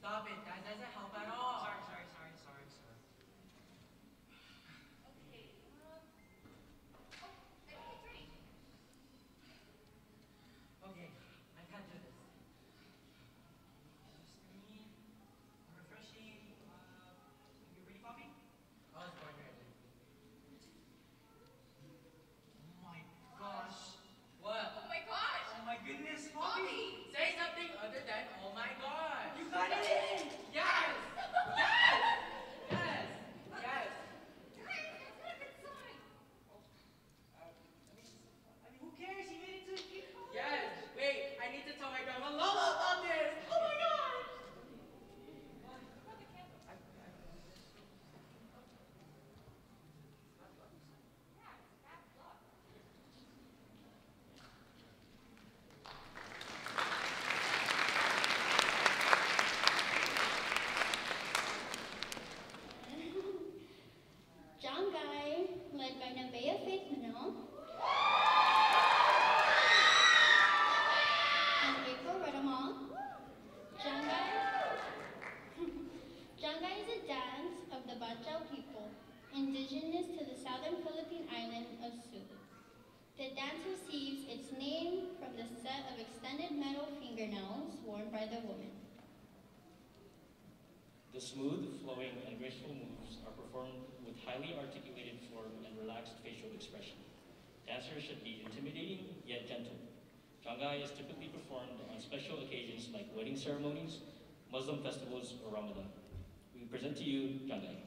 Stop it. That doesn't help at all. Sorry. Okay, I need a drink. Okay, I can't do this. Just me. Refreshing. You ready, coffee? I was born ready. Oh my gosh. What? Oh my gosh! Oh my goodness, coffee. Say something other than oh my god. You got it in. Yes! Yes! Yes! Yes! Guys, that's not a good sign. I mean, who cares? You made it to a kid. Yes! Wait, I need to tell my grandma Lola about this! Oh my god! What about the candle? Yeah, it's bad luck. Janggay, led by Nevaeh Faith Manil, and April Redamon. Janggay. Janggay is a dance of the Bajau people, indigenous to the southern Philippine island of Sulu. The dance receives its name from the set of extended metal fingernails worn by the woman. The smooth, flowing, and graceful moves are performed with highly articulated form and relaxed facial expression. Dancers should be intimidating yet gentle. Janggay is typically performed on special occasions like wedding ceremonies, Muslim festivals, or Ramadan. We present to you Janggay.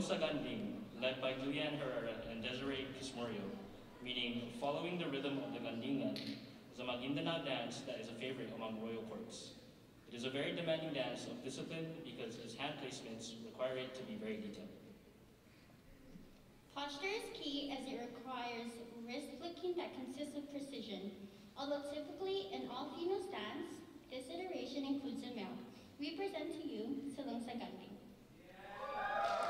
Sa Ganding, led by Julian Herrera and Desiree Kismorio, meaning following the rhythm of the Gandingan, is a Maguindanao dance that is a favorite among royal courts. It is a very demanding dance of discipline because its hand placements require it to be very detailed. Posture is key as it requires wrist flicking that consists of precision. Although typically an all-female dance, this iteration includes a male. We present to you Silong Sa Ganding.